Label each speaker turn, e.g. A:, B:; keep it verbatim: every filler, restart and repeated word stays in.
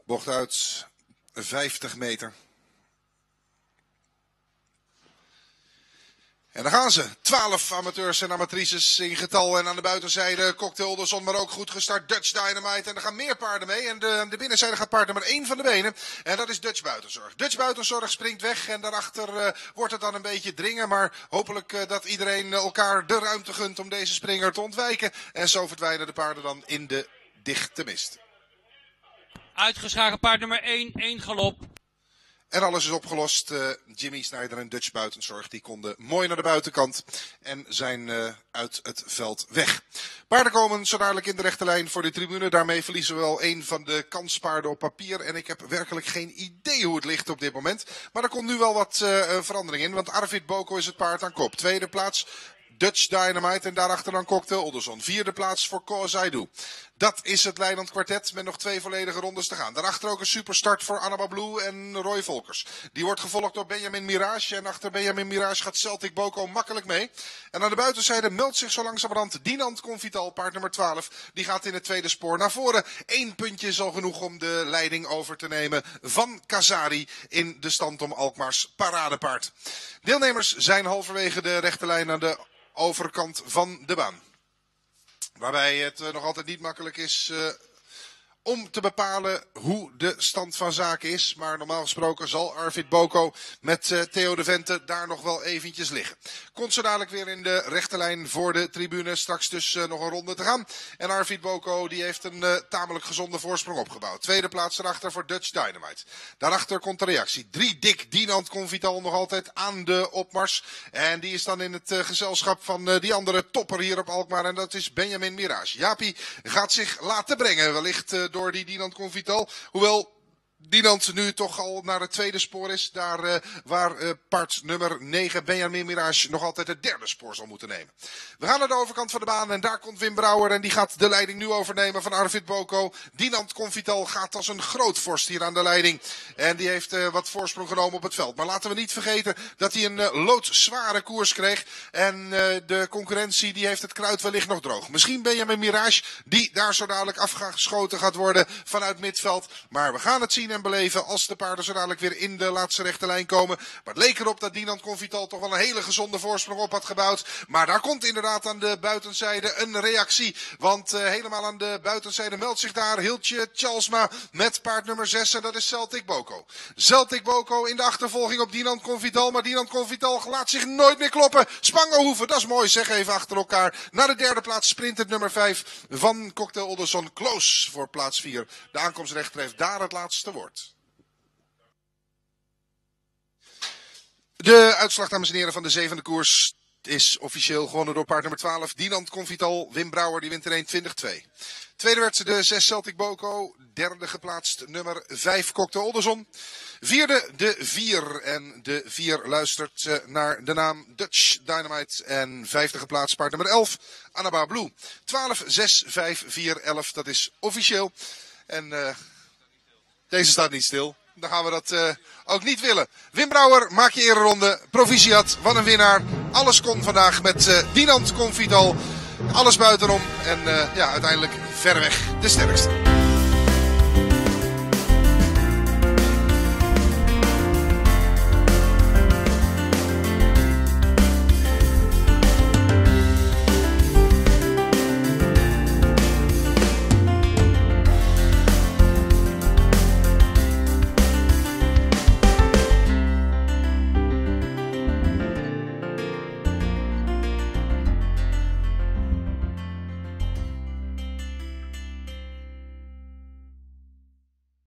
A: Bocht uit vijftig meter. En daar gaan ze. twaalf amateurs en amatrices in getal. En aan de buitenzijde Cocktail Olderson, maar ook goed gestart Dutch Dynamite. En er gaan meer paarden mee. En de, de binnenzijde gaat paard nummer één van de benen. En dat is Dutch Buitenzorg. Dutch Buitenzorg springt weg. En daarachter uh, wordt het dan een beetje dringen. Maar hopelijk uh, dat iedereen uh, elkaar de ruimte gunt om deze springer te ontwijken. En zo verdwijnen de paarden dan in de dichte mist.
B: Uitgeschakeld paard nummer één, één galop.
A: En alles is opgelost. Uh, Jimmy Snijder en Dutch Buitenzorg die konden mooi naar de buitenkant en zijn uh, uit het veld weg. Paarden komen zo dadelijk in de rechte lijn voor de tribune. Daarmee verliezen we wel een van de kanspaarden op papier. En ik heb werkelijk geen idee hoe het ligt op dit moment. Maar er komt nu wel wat uh, verandering in. Want Arvid Boko is het paard aan kop. Tweede plaats Dutch Dynamite en daarachter dan Cocktail Olderson. Vierde plaats voor Cause I Do. Dat is het leidend kwartet met nog twee volledige rondes te gaan. Daarachter ook een superstart voor Annaba Blue en Roy Volkers. Die wordt gevolgd door Benjamin Mirage. En achter Benjamin Mirage gaat Celtic Boko makkelijk mee. En aan de buitenzijde meldt zich zo langzamerhand Dinant Convital, paard nummer twaalf. Die gaat in het tweede spoor naar voren. Eén puntje is al genoeg om de leiding over te nemen van Kazari in de stand om Alkmaars paradepaard. Deelnemers zijn halverwege de rechte lijn aan de overkant van de baan. Waarbij het uh, nog altijd niet makkelijk is uh, om te bepalen hoe de stand van zaken is. Maar normaal gesproken zal Arvid Boko met uh, Theo de Vente daar nog wel eventjes liggen. Komt zo dadelijk weer in de rechte lijn voor de tribune. Straks dus uh, nog een ronde te gaan. En Arvid Boko die heeft een uh, tamelijk gezonde voorsprong opgebouwd. Tweede plaats erachter voor Dutch Dynamite. Daarachter komt de reactie. Drie dik Dinant Convital nog altijd aan de opmars. En die is dan in het uh, gezelschap van uh, die andere topper hier op Alkmaar. En dat is Benjamin Mirage. Jaapie gaat zich laten brengen. Wellicht uh, door die Dinant Convital. Hoewel Dinant nu toch al naar het tweede spoor is. Daar uh, waar uh, paard nummer negen Benjamin Mirage nog altijd het derde spoor zal moeten nemen. We gaan naar de overkant van de baan en daar komt Wim Brouwer. En die gaat de leiding nu overnemen van Arvid Boko. Dinant Convital gaat als een grootvorst hier aan de leiding. En die heeft uh, wat voorsprong genomen op het veld. Maar laten we niet vergeten dat hij een uh, loodzware koers kreeg. En uh, de concurrentie die heeft het kruid wellicht nog droog. Misschien Benjamin Mirage die daar zo dadelijk afgeschoten gaat worden vanuit midveld. Maar we gaan het zien en beleven als de paarden zo dadelijk weer in de laatste rechte lijn komen. Maar het leek erop dat Dinant Convital toch wel een hele gezonde voorsprong op had gebouwd. Maar daar komt inderdaad aan de buitenzijde een reactie. Want uh, helemaal aan de buitenzijde meldt zich daar Hiltje Chalsma met paard nummer zes. En dat is Celtic Boko. Celtic Boko in de achtervolging op Dinant Convital. Maar Dinant Convital laat zich nooit meer kloppen. Spangenhoeven, dat is mooi zeg, even achter elkaar. Naar de derde plaats sprint het nummer vijf van Cocktail Olderson. Close voor plaats vier. De aankomstrechter heeft daar het laatste woord. De uitslag, dames en heren, van de zevende koers is officieel gewonnen door paard nummer twaalf. Dinant Convital. Wim Brouwer die wint in één twintig twee. Tweede werd de zes Celtic Boko. Derde geplaatst nummer vijf Cocktail Olderson. Vierde de vier. En de vier luistert uh, naar de naam Dutch Dynamite. En vijfde geplaatst paard nummer elf Annaba Blue. twaalf, zes, vijf, vier, elf. Dat is officieel. En uh, deze staat niet stil. Dan gaan we dat uh, ook niet willen. Wim Brouwer, maak je ereronde. Proficiat, wat een winnaar. Alles kon vandaag met uh, Dinant Convital. Alles buitenom. En uh, ja, uiteindelijk verreweg de sterkste.